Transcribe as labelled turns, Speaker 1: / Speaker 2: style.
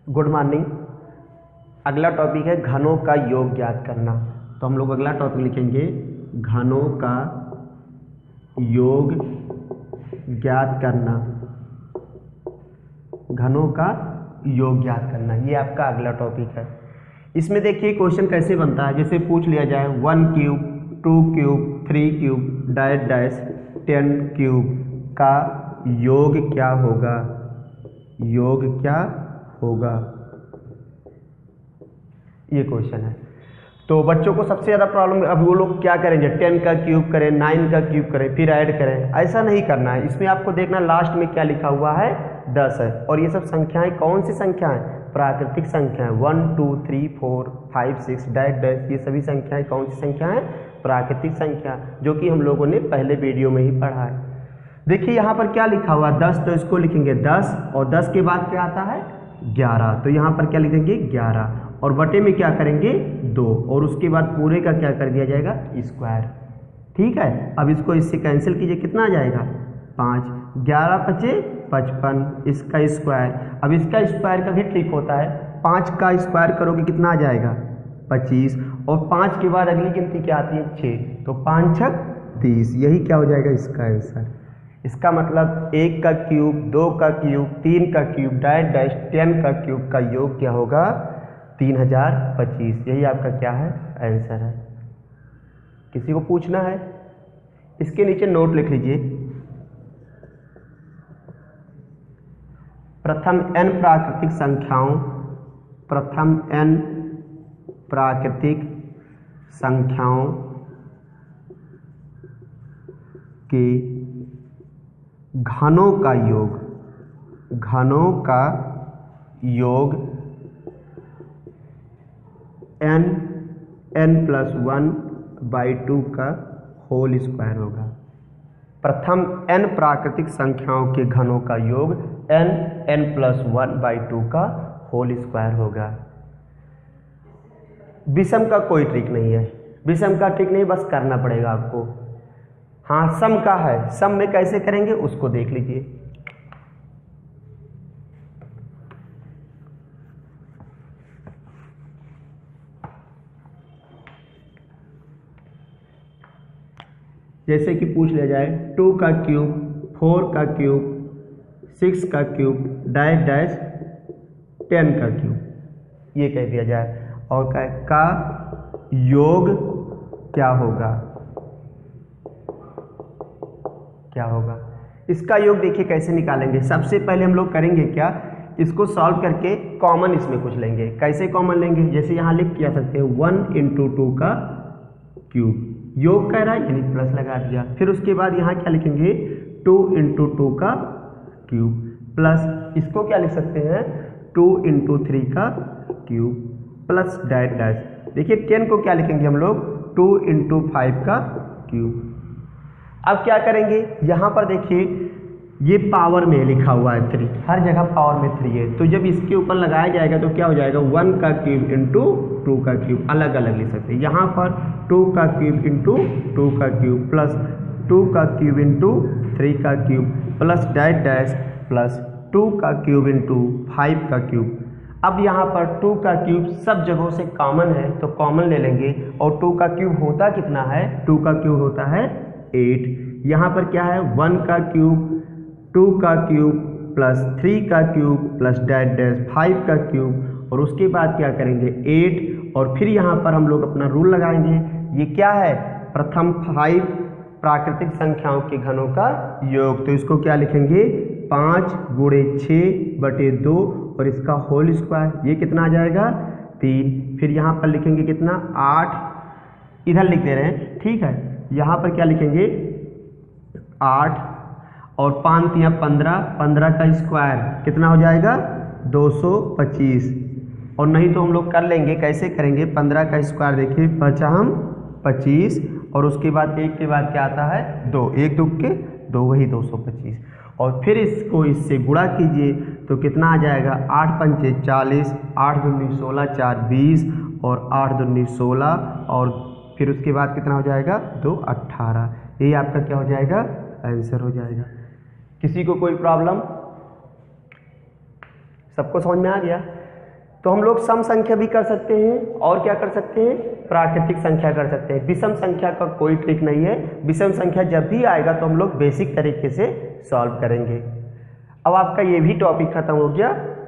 Speaker 1: Good morning. अगला topic है घनों का योग ज्ञात करना। तो हम लोग अगला टॉपिक लिखेंगे घनों का योग ज्ञात करना। घनों का योग ज्ञात करना, ये आपका अगला टॉपिक है। इसमें देखिए क्वेश्चन कैसे बनता है, जैसे पूछ लिया जाए 1 cube 2 cube 3 cube dash dash 10 cube का योग क्या होगा, योग क्या होगा, ये क्वेश्चन है। तो बच्चों को सबसे ज़्यादा प्रॉब्लम, अब वो लोग क्या करेंगे, 10 का क्यूब करें, 9 का क्यूब करें, फिर ऐड करें, ऐसा नहीं करना है। इसमें आपको देखना लास्ट में क्या लिखा हुआ है, 10 है। और ये सब संख्याएं कौन सी संख्याएं, प्राकृतिक संख्याएं। 1 2 3 4 5 6 डैश डैश, ये सभी संख्याएं कौन सी संख्याएं, प्राकृतिक संख्या, जो कि हम लोगों ने पहले वीडियो में ही पढ़ा है। देखिए यहाँ पर क्या लिखा हुआ 10, तो इसको लिखेंगे 10 और 10 के बाद क्या आता है 11, तो यहाँ पर क्या लिखेंगे 11 और बटे में क्या करेंगे 2 और उसके बाद पूरे का क्या कर दिया जाएगा स्क्वायर। ठीक है, अब इसको इससे कैंसिल कीजिए, कितना आ जाएगा 5, 11 पचे 55, इसका स्क्वायर। अब इसका स्क्वायर का भी ट्रिक होता है, 5 का स्क्वायर करोगे कितना आ जाएगा 25 और 5 के बाद अगली गिनती क्या आती है 6, तो 5 छक 30, यही क्या हो जाएगा इसका आंसर। इसका मतलब 1 का क्यूब 2 का क्यूब 3 का क्यूब डैश डैश 10 का क्यूब का योग क्या होगा 3025, यही आपका क्या है आंसर है। किसी को पूछना है, इसके नीचे नोट लिख लीजिए, प्रथम n प्राकृतिक संख्याओं, प्रथम n प्राकृतिक संख्याओं के घनों का योग, घनों का योग n+1/2 का होल स्क्वायर होगा। प्रथम n प्राकृतिक संख्याओं के घनों का योग n+1/2 का होल स्क्वायर होगा। विषम का कोई ट्रिक नहीं है, विषम का ट्रिक नहीं, बस करना पड़ेगा आपको। हाँ सम का है, सम में कैसे करेंगे उसको देख लीजिए। जैसे कि पूछ लिया जाए 2 का क्यूब 4 का क्यूब 6 का क्यूब डैश डैश 10 का क्यूब, ये कह दिया जाए और का योग क्या होगा, क्या होगा। इसका योग देखिए कैसे निकालेंगे। सबसे पहले हम लोग करेंगे क्या, इसको सॉल्व करके कॉमन इसमें कुछ लेंगे। कैसे कॉमन लेंगे, जैसे यहाँ लिख किया सकते हैं 1 × 2 का क्यूब, योग कह रहा है यानी प्लस लगा दिया। फिर उसके बाद यहाँ क्या लिखेंगे 2 × 2 का क्यूब प्लस, इसको क्या लिख सकते हैं 2 × 3 का क्यूब प्लस डैश डैश। देखिए 10 को क्या लिखेंगे हम लोग 2 × 5 का क्यूब। अब क्या करेंगे, यहाँ पर देखिए ये पावर में लिखा हुआ है 3, हर जगह पावर में 3 है, तो जब इसके ऊपर लगाया जाएगा तो क्या हो जाएगा 1 का क्यूब × 2 का क्यूब, अलग अलग लिख सकते हैं। यहाँ पर 2 का क्यूब × 2 का क्यूब प्लस 2 का क्यूब × 3 का cube plus dash dash plus 2 का क्यूब × 5 का क्यूब। अब यहाँ पर 2 का क्यूब सब जगहों से कॉमन है, तो कॉमन ले लेंगे और 2 का क्यूब होता कितना है, 2 का क्यूब होता है 8। यहाँ पर क्या है 1 का क्यूब 2 का क्यूब प्लस 3 का क्यूब प्लस डैश डैश 5 का क्यूब और उसके बाद क्या करेंगे 8 और फिर यहाँ पर हम लोग अपना रूल लगाएंगे। ये क्या है, प्रथम 5 प्राकृतिक संख्याओं के घनों का योग, तो इसको क्या लिखेंगे 5 × 6/2 और इसका होल स्क्वायर, ये कितना आ जाएगा 3। फिर यहाँ पर लिखेंगे कितना 8, इधर लिख दे रहे हैं, ठीक है। यहाँ पर क्या लिखेंगे 8 और 5 × 15, 15 का स्क्वायर कितना हो जाएगा 225। और नहीं तो हम लोग कर लेंगे, कैसे करेंगे 15 का स्क्वायर देखिए 5 25 और उसके बाद 1 के बाद क्या आता है 2, 1 2 के 2 वही 225 और फिर इसको इससे गुणा कीजिए तो कितना आ जाएगा 8 × 5 = 40, 8 दूनी 16, 4 20 और 8 दूनी 16 और फिर उसके बाद कितना हो जाएगा 2 18, यही आपका क्या हो जाएगा आंसर हो जाएगा। किसी को कोई प्रॉब्लम, सबको समझ में आ गया। तो हम लोग सम संख्या भी कर सकते हैं और क्या कर सकते हैं, प्राकृतिक संख्या कर सकते हैं। विषम संख्या का कोई ट्रिक नहीं है, विषम संख्या जब भी आएगा तो हम लोग बेसिक तरीके से सॉल्व करेंगे। अब आपका ये भी टॉपिक खत्म हो गया।